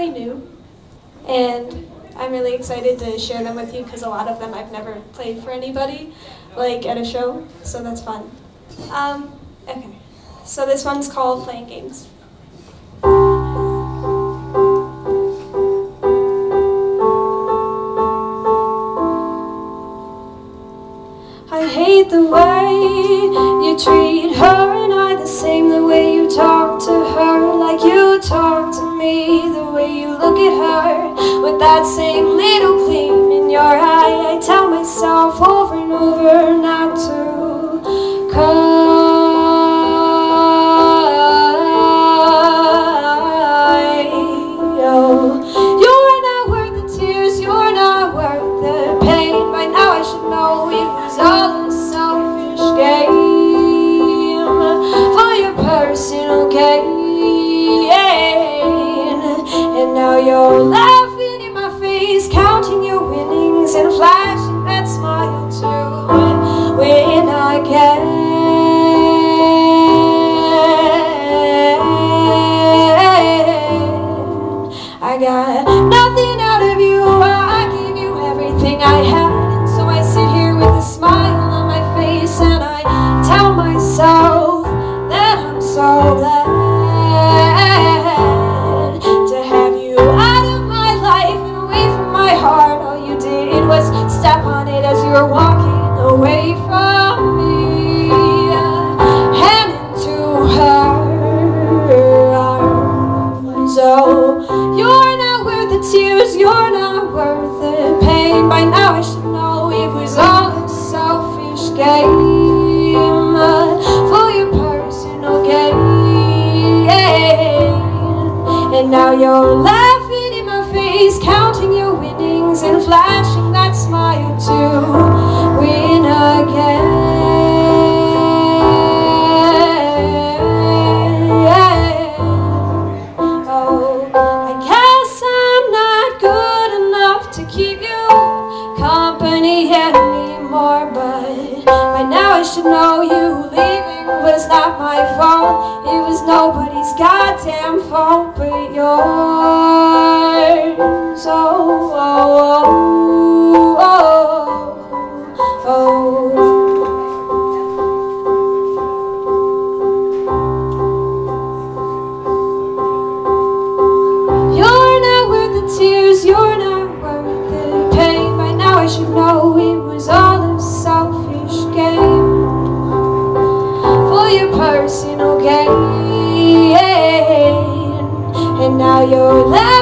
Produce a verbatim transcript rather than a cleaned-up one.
really new, and I'm really excited to share them with you because a lot of them I've never played for anybody, like at a show, so that's fun. Um, okay, so this one's called Playing Games. I hate the way you treat her and I the same, the way you talk to her like you talk to me, the way you look at her with that same little gleam in your eye. I tell myself over and over not to cry. Oh, you're not worth the tears, you're not worth the pain. By now I should know it was all a selfish game for your personal gain. And now you're laughing in my face, counting your winnings and flashing that smile to win again. I got nothing out of you, I gave you everything I had, and so I sit here with a smile on my face and I tell myself that I'm so glad to have you out of my life and away from my heart. All you did was step on it as you were walking away from me and into her arms. Oh, you're not worth the tears, you're not worth the pain. By now I should know it was all a selfish game for your personal gain. And now you're laughing in my face, counting your winnings and flashing that smile to win again. Oh, I guess I'm not good enough to keep you company anymore, but by now I should know you leaving was not my fault. It was nobody's goddamn fault but yours. Oh, oh, oh, oh, oh. You're not worth the tears, you're not worth the pain. By now I should know it was all a selfish game for your personal gain. And now you're laughing